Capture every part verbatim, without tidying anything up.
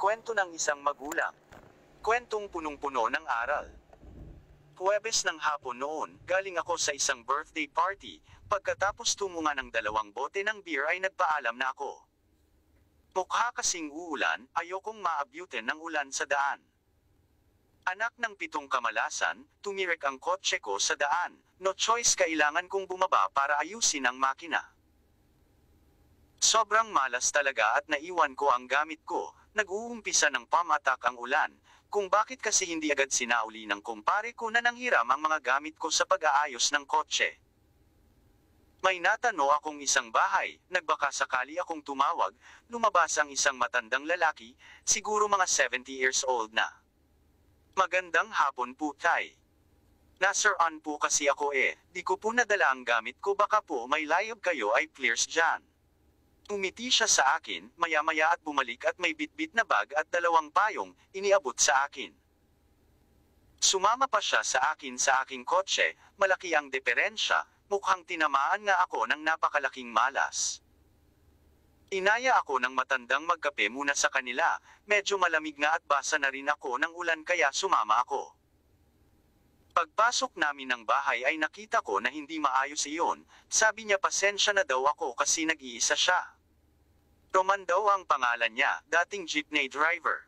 Kwento ng isang magulang. Kwentong punong-puno ng aral. Huwebes ng hapon noon, galing ako sa isang birthday party. Pagkatapos tumunga ng dalawang bote ng beer ay nagpaalam na ako. Mukha kasing uulan, ayokong maabyutin ng ulan sa daan. Anak ng pitong kamalasan, tumirik ang kotse ko sa daan. No choice, kailangan kong bumaba para ayusin ang makina. Sobrang malas talaga at naiwan ko ang gamit ko. Nag-uumpisa ng pamatak ang ulan, kung bakit kasi hindi agad sinauli ng kumpare ko na nanghiram ang mga gamit ko sa pag-aayos ng kotse. May natano akong isang bahay, nagbaka sakali akong tumawag, lumabas ang isang matandang lalaki, siguro mga seventy years old na. Magandang hapon po, tay. Nasiraan po kasi ako eh, di ko po nadala ang gamit ko, baka po may layab kayo ay clears dyan. Umiti siya sa akin, maya-maya at bumalik at may bitbit na bag at dalawang payong, iniabot sa akin. Sumama pa siya sa akin sa aking kotse, malaki ang diferensya, mukhang tinamaan nga ako ng napakalaking malas. Inaya ako ng matandang magkape muna sa kanila, medyo malamig nga at basa na rin ako ng ulan kaya sumama ako. Pagpasok namin ng bahay ay nakita ko na hindi maayos iyon, sabi niya pasensya na daw ako kasi nag-iisa siya. Roman daw ang pangalan niya, dating jeepney driver.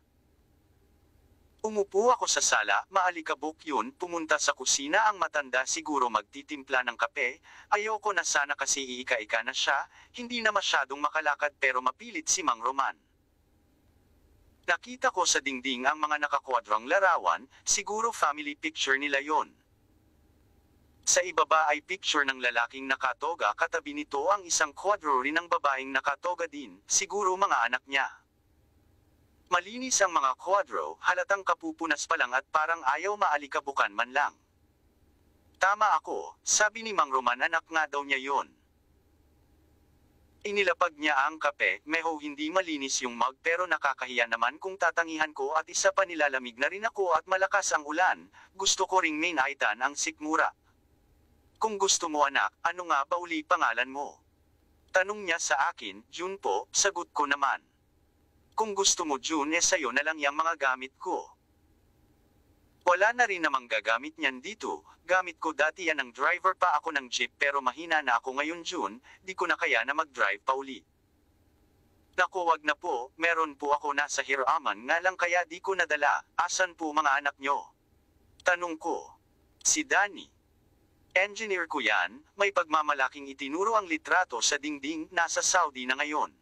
Umupo ako sa sala, maalikabok yun, pumunta sa kusina ang matanda siguro magtitimpla ng kape, ayoko na sana kasi iika-ika na siya, hindi na masyadong makalakad pero mapilit si Mang Roman. Nakita ko sa dingding ang mga nakakwadrang larawan, siguro family picture nila yon. Sa ibaba ay picture ng lalaking nakatoga, katabi nito ang isang kwadro rin ng babaeng nakatoga din, siguro mga anak niya. Malinis ang mga kwadro, halatang kapupunas pa lang at parang ayaw maalikabukan man lang. Tama ako, sabi ni Mang Roman, anak nga daw niya yon. Inilapag niya ang kape, meho hindi malinis yung mug pero nakakahiya naman kung tatangihan ko at isa pa nilalamig na rin ako at malakas ang ulan, gusto ko ring minaitan ang sikmura. Kung gusto mo anak, ano nga ba uli pangalan mo? Tanong niya sa akin, June po, sagot ko naman. Kung gusto mo June eh sayo na lang yung mga gamit ko. Wala na rin namang gagamit niyan dito, gamit ko dati yan ng driver pa ako ng jeep pero mahina na ako ngayon June, di ko na kaya na mag-drive pa uli. Naku wag na po, meron po ako nasa hiraman nga lang kaya di ko nadala, asan po mga anak nyo? Tanong ko. Si Danny. Engineer ko yan, may pagmamalaking itinuro ang litrato sa dingding, nasa Saudi na ngayon.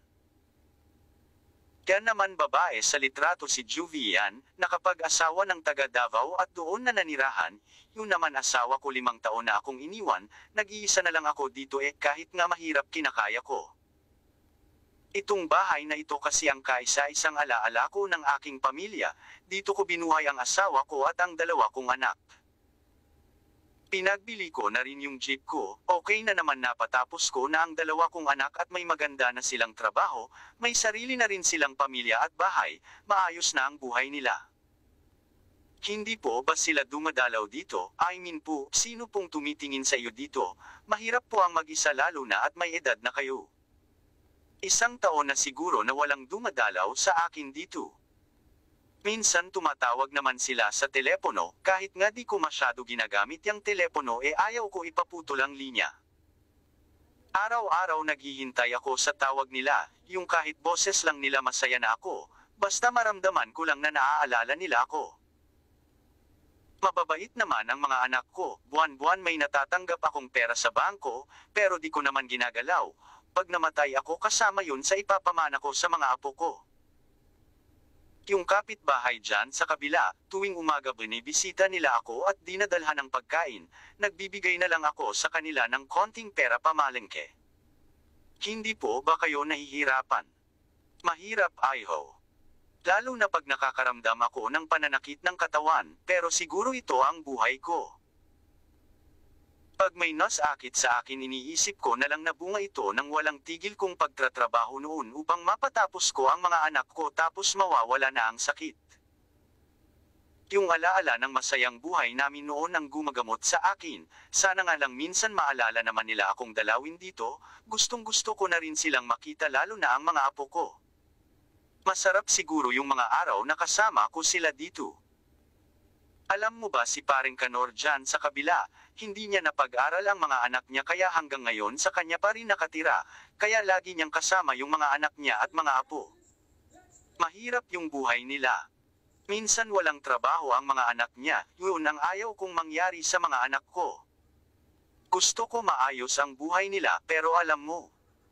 Yan naman babae sa litrato si Juvie yan, nakapag-asawa ng taga Davao at doon na nanirahan, yun naman asawa ko limang taon na akong iniwan, nag-iisa na lang ako dito eh kahit nga mahirap kinakaya ko. Itong bahay na ito kasi ang kaisa-isang alaala ko ng aking pamilya, dito ko binuhay ang asawa ko at ang dalawa kong anak. Pinagbili ko na rin yung jeep ko, okay na naman napatapos ko na ang dalawa kong anak at may maganda na silang trabaho, may sarili na rin silang pamilya at bahay, maayos na ang buhay nila. Hindi po ba sila dumadalaw dito? I mean po, sino pong tumitingin sa iyo dito? Mahirap po ang mag-isa lalo na at may edad na kayo. Isang taon na siguro na walang dumadalaw sa akin dito. Minsan tumatawag naman sila sa telepono, kahit nga di ko masyado ginagamit yung telepono eh ayaw ko ipaputol ang linya. Araw-araw naghihintay ako sa tawag nila, yung kahit boses lang nila masaya na ako, basta maramdaman ko lang na naaalala nila ako. Mababait naman ang mga anak ko, buwan-buwan may natatanggap akong pera sa bangko, pero di ko naman ginagalaw, pag namatay ako kasama yun sa ipapamana ko sa mga apo ko. Yung kapitbahay dyan sa kabila, tuwing umaga binibisita nila ako at dinadalhan ng pagkain, nagbibigay na lang ako sa kanila ng konting pera pamalengke. Hindi po ba kayo nahihirapan? Mahirap ayho. Lalo na pag nakakaramdam ako ng pananakit ng katawan, pero siguro ito ang buhay ko. Pag may nasakit sa akin iniisip ko na lang na bunga ito ng walang tigil kong pagtratrabaho noon upang mapatapos ko ang mga anak ko tapos mawawala na ang sakit. Yung alaala ng masayang buhay namin noon ang gumagamot sa akin, sana nga lang minsan maalala naman nila akong dalawin dito, gustong gusto ko na rin silang makita lalo na ang mga apo ko. Masarap siguro yung mga araw na kasama ko sila dito. Alam mo ba si paring Kanor dyan sa kabila, hindi niya napag-aral ang mga anak niya kaya hanggang ngayon sa kanya pa rin nakatira, kaya lagi niyang kasama yung mga anak niya at mga apo. Mahirap yung buhay nila. Minsan walang trabaho ang mga anak niya, yun ang ayaw kong mangyari sa mga anak ko. Gusto ko maayos ang buhay nila pero alam mo.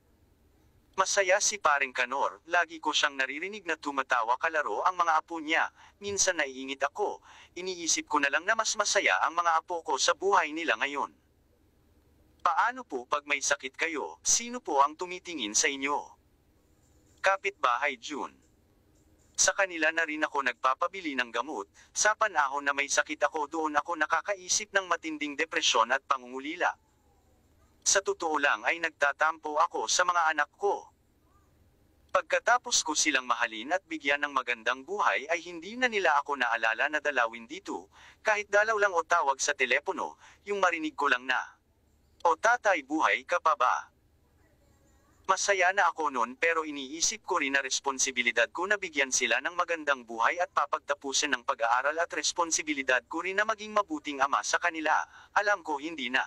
Masaya si paring Kanor, lagi ko siyang naririnig na tumatawa kalaro ang mga apo niya, minsan naiingit ako, iniisip ko na lang na mas masaya ang mga apo ko sa buhay nila ngayon. Paano po pag may sakit kayo, sino po ang tumitingin sa inyo? Kapitbahay June. Sa kanila na rin ako nagpapabili ng gamot, sa panahon na may sakit ako doon ako nakakaisip ng matinding depresyon at pangungulila. Sa totoo lang ay nagtatampo ako sa mga anak ko. Pagkatapos ko silang mahalin at bigyan ng magandang buhay ay hindi na nila ako naalala na dalawin dito, kahit dalaw lang o tawag sa telepono, yung marinig ko lang na, "O tatay, buhay ka pa ba?" Masaya na ako noon pero iniisip ko rin na responsibilidad ko na bigyan sila ng magandang buhay at papagtapusin ng pag-aaral at responsibilidad ko rin na maging mabuting ama sa kanila, alam ko hindi na.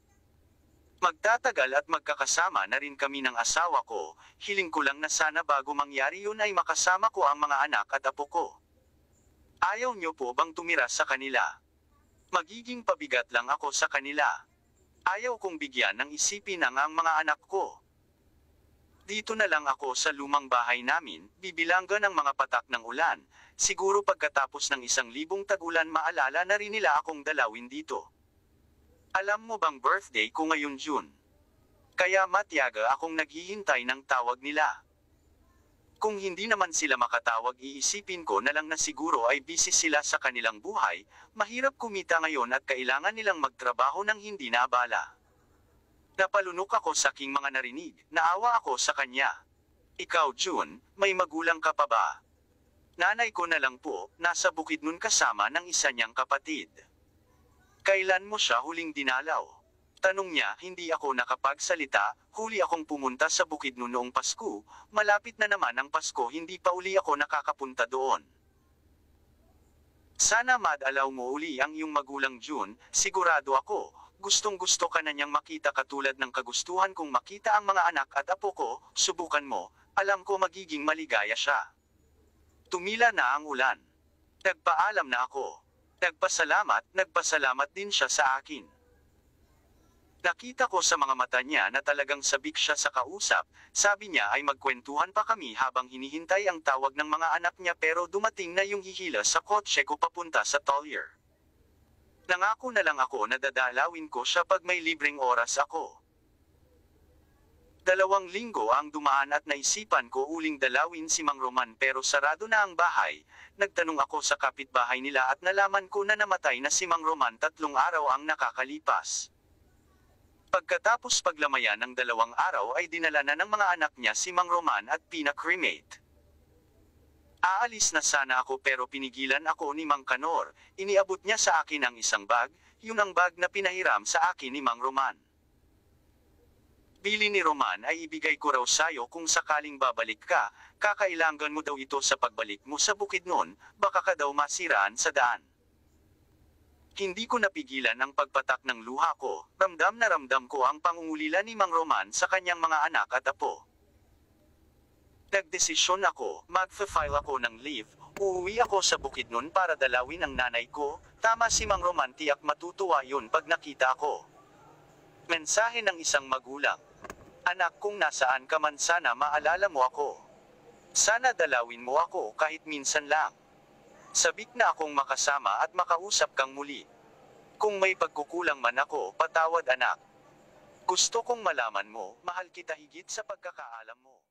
Magtatagal at magkakasama na rin kami ng asawa ko, hiling ko lang na sana bago mangyari yun ay makasama ko ang mga anak at apo ko. Ayaw nyo po bang tumira sa kanila? Magiging pabigat lang ako sa kanila. Ayaw kong bigyan ng isipin ang ang mga anak ko. Dito na lang ako sa lumang bahay namin, bibilanggan ang mga patak ng ulan, siguro pagkatapos ng isang libong tag-ulan maalala na rin nila akong dalawin dito. Alam mo bang birthday ko ngayon June? Kaya matyaga akong naghihintay ng tawag nila. Kung hindi naman sila makatawag iisipin ko na lang na siguro ay busy sila sa kanilang buhay, mahirap kumita ngayon at kailangan nilang magtrabaho ng hindi naabala. Napalunok ako sa aking mga narinig, naawa ako sa kanya. Ikaw June, may magulang ka pa ba? Nanay ko na lang po, nasa Bukidnon kasama ng isa niyang kapatid. Kailan mo siya huling dinalaw? Tanong niya, hindi ako nakapagsalita, huli akong pumunta sa Bukidnon noong Pasko, malapit na naman ang Pasko hindi pa uli ako nakakapunta doon. Sana madalaw mo uli ang iyong magulang June, sigurado ako, gustong gusto ka na niyang makita katulad ng kagustuhan kong makita ang mga anak at apo ko, subukan mo, alam ko magiging maligaya siya. Tumila na ang ulan. Nagpaalam na ako. Nagpasalamat, nagpasalamat din siya sa akin. Nakita ko sa mga mata niya na talagang sabik siya sa kausap, sabi niya ay magkwentuhan pa kami habang hinihintay ang tawag ng mga anak niya pero dumating na yung hihila sa kotse ko papunta sa Tollier. Nangako na lang ako na dadalawin ko siya pag may libreng oras ako. Dalawang linggo ang dumaan at naisipan ko uling dalawin si Mang Roman pero sarado na ang bahay. Nagtanong ako sa kapitbahay nila at nalaman ko na namatay na si Mang Roman tatlong araw ang nakakalipas. Pagkatapos paglamayan ng dalawang araw ay dinala na ng mga anak niya si Mang Roman at pina-cremate. Aalis na sana ako pero pinigilan ako ni Mang Kanor, iniabot niya sa akin ang isang bag, yun ang bag na pinahiram sa akin ni Mang Roman. Bili ni Roman ay ibigay ko raw sayo kung sakaling babalik ka, kakailangan mo daw ito sa pagbalik mo sa Bukidnon, baka ka daw masiraan sa daan. Hindi ko napigilan ang pagpatak ng luha ko, ramdam na ramdam ko ang pangungulila ni Mang Roman sa kanyang mga anak at apo. Nagdesisyon ako, magfa-file ako ng leave, uuwi ako sa Bukidnon para dalawin ang nanay ko, tama si Mang Roman tiyak matutuwa yun pag nakita ako. Mensahe ng isang magulang. Anak kung nasaan ka man sana maalala mo ako. Sana dalawin mo ako kahit minsan lang. Sabik na akong makasama at makausap kang muli. Kung may pagkukulang man ako, patawad anak. Gusto kong malaman mo, mahal kita higit sa pagkakaalam mo.